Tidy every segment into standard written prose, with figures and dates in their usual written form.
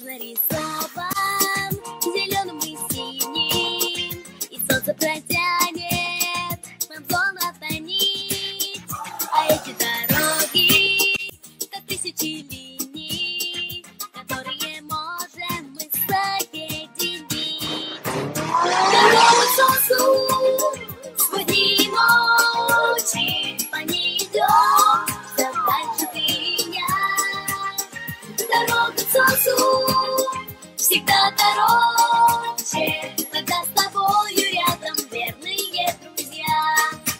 нарисован зеленым и синим, и солнце протянет нам золото нить. А эти дороги, как тысячи линий, которые можем мы соединить. Дорогу к солнцу сводим очи, по ней идем, все дальше ты и я. Дорога к солнцу всегда короче, когда с тобою рядом верные друзья.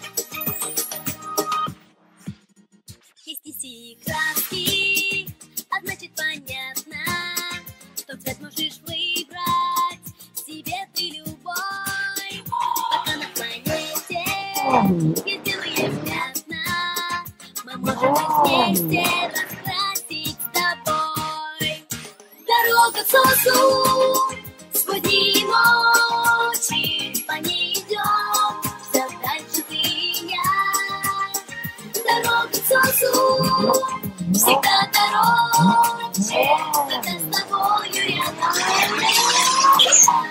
Есть и краски, а значит понятно, что цвет можешь выбрать себе ты любой. Пока на планете есть белые пятна, мы можем их вместе раскрасить с тобой. Дорога к солнцу, сводим очи, по ней идем, все дальше ты и я. Дорога к солнцу всегда короче, когда с тобою рядом верные друзья.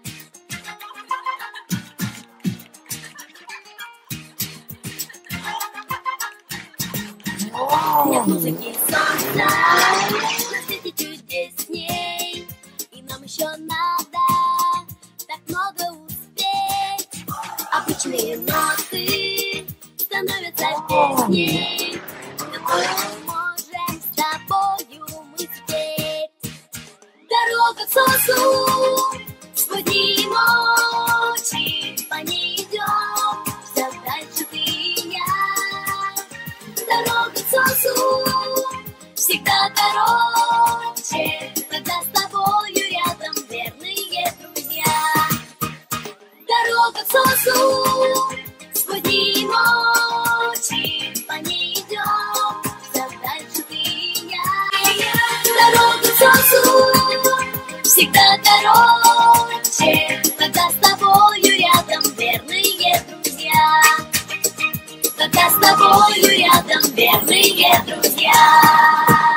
Нет музыки солнца на свете чудесней, и нам еще надо так много успеть. Обычные ноты становятся песней, которую можем с тобою мы спеть. Дорога к солнцу, сводим очи, по ней идем, все дальше ты и я. Дорога к солнцу всегда короче, когда с тобою рядом верные друзья. Дорога к солнцу, сводим очи, по ней идем, все дальше ты и я. Дорога к солнцу всегда короче, когда с тобою рядом верные друзья. Когда с тобою рядом верные друзья.